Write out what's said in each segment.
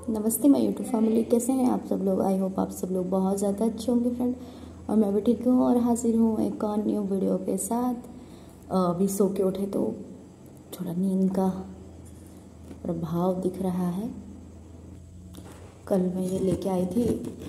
नमस्ते my YouTube family, कैसे हैं आप सब लोग। आई होप आप सब लोग बहुत ज़्यादा अच्छे होंगे फ्रेंड। और मैं भी ठीक हूँ और हाजिर हूँ एक और न्यू वीडियो के साथ। अभी सो के उठे तो थोड़ा नींद का प्रभाव दिख रहा है। कल मैं ये लेके आई थी,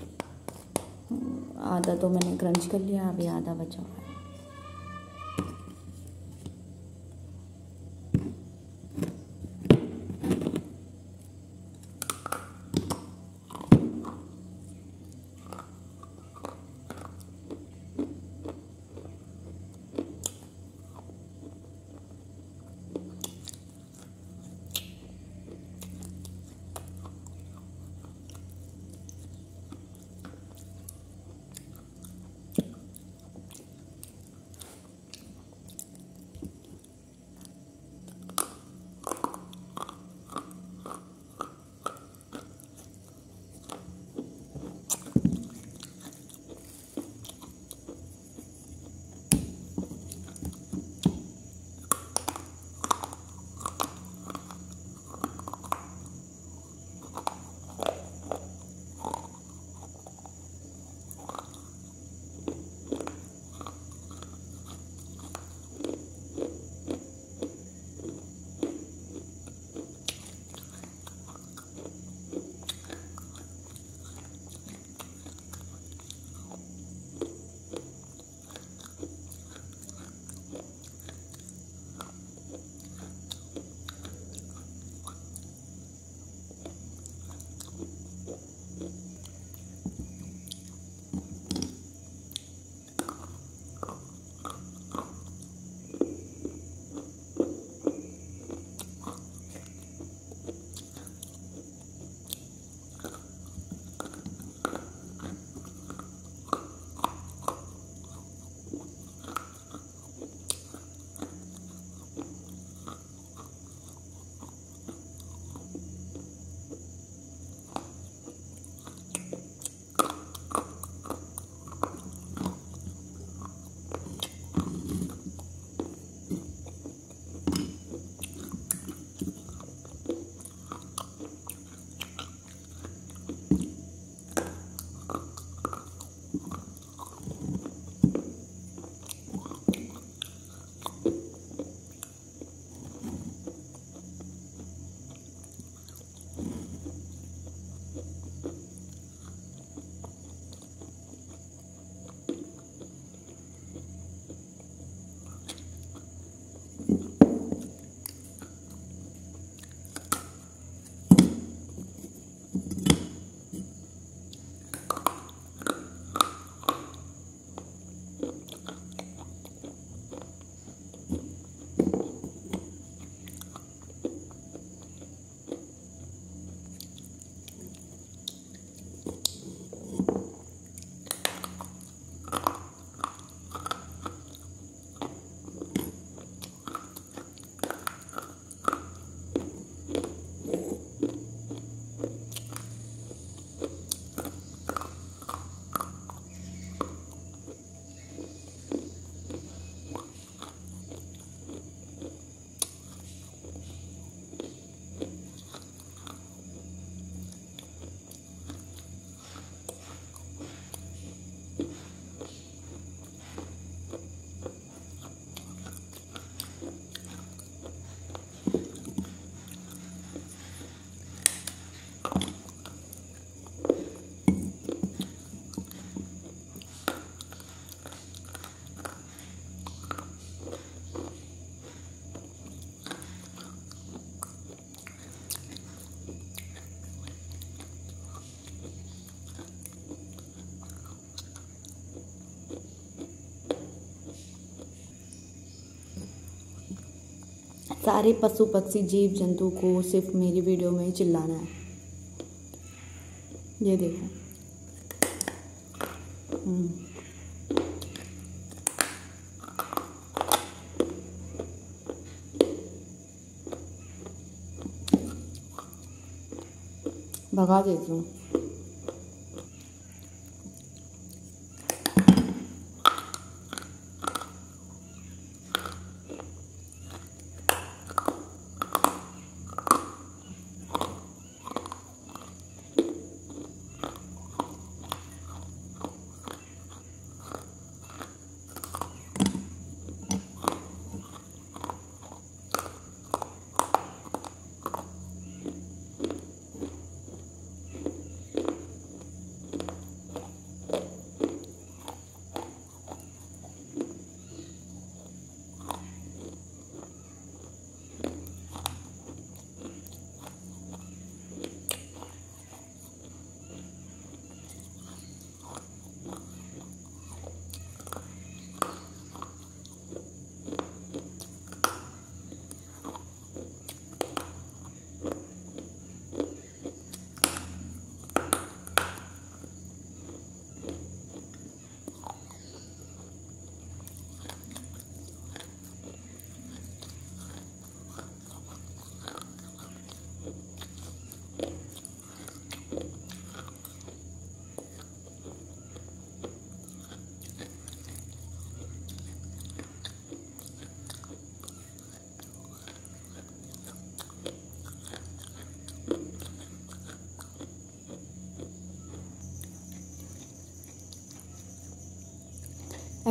आधा तो मैंने क्रंच कर लिया, अभी आधा बचा हुआ है। सारे पशु पक्षी जीव जंतु को सिर्फ मेरी वीडियो में ही चिल्लाना है। ये देखो। भगा देती हूँ।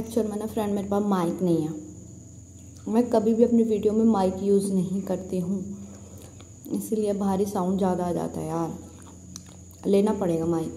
एक्चुअल में ना फ्रेंड मेरे पास माइक नहीं है, मैं कभी भी अपनी वीडियो में माइक यूज़ नहीं करती हूँ, इसलिए भारी साउंड ज़्यादा आ जाता है यार, लेना पड़ेगा माइक।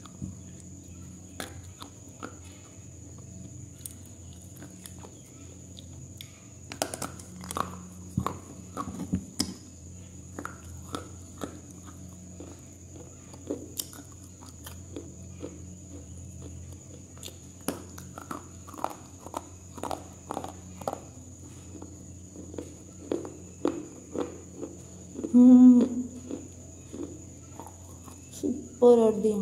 सुपर और दिया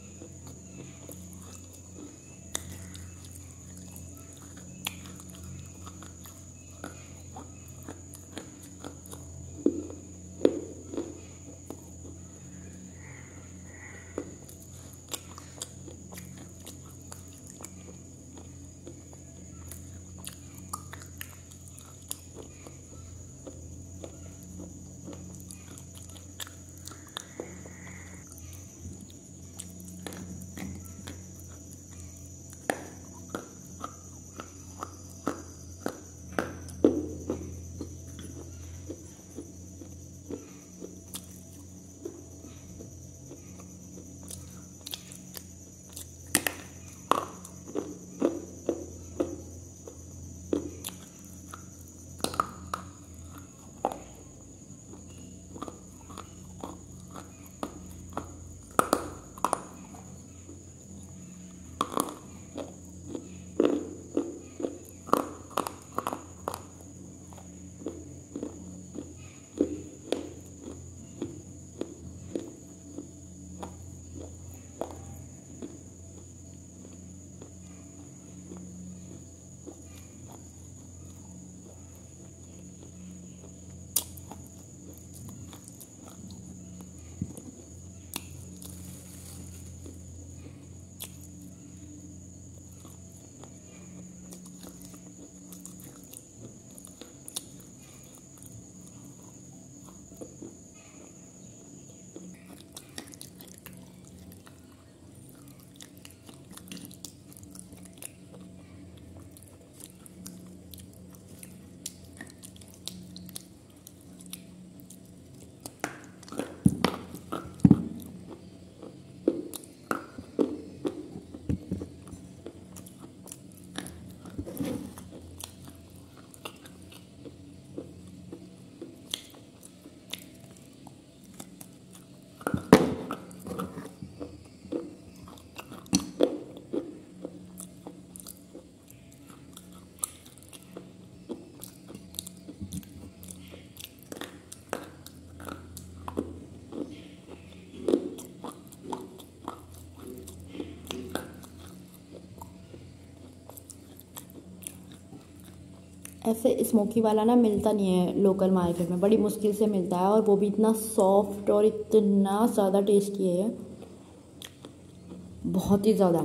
ऐसे स्मोकी वाला ना मिलता नहीं है लोकल मार्केट में, बड़ी मुश्किल से मिलता है, और वो भी इतना सॉफ्ट और इतना ज़्यादा टेस्टी है, बहुत ही ज़्यादा।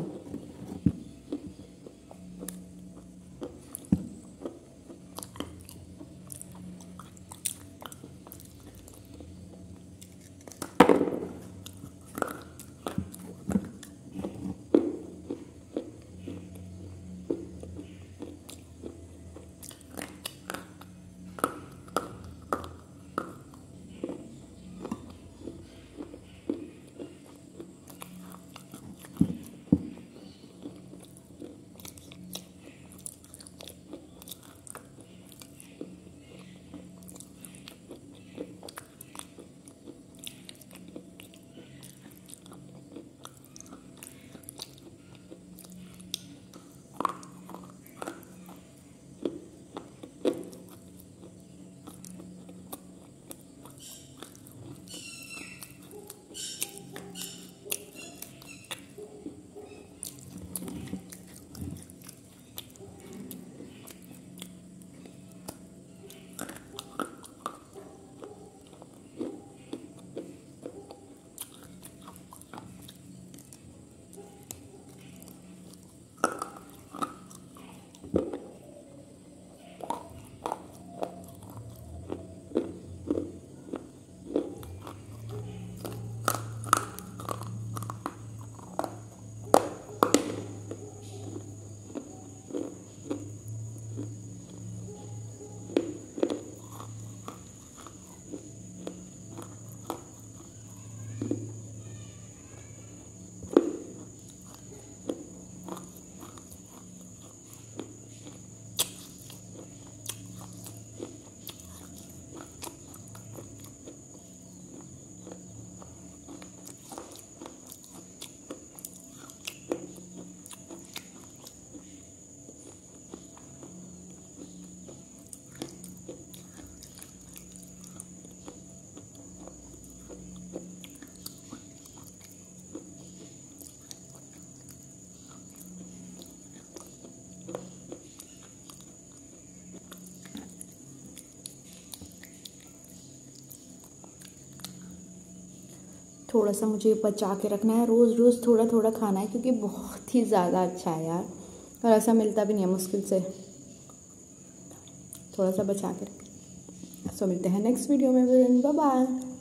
थोड़ा सा मुझे बचा के रखना है, रोज़ रोज़ थोड़ा थोड़ा खाना है क्योंकि बहुत ही ज़्यादा अच्छा है यार, और ऐसा मिलता भी नहीं है, मुश्किल से। थोड़ा सा बचा के रखें। सो मिलते हैं नेक्स्ट वीडियो में, बाय बाय।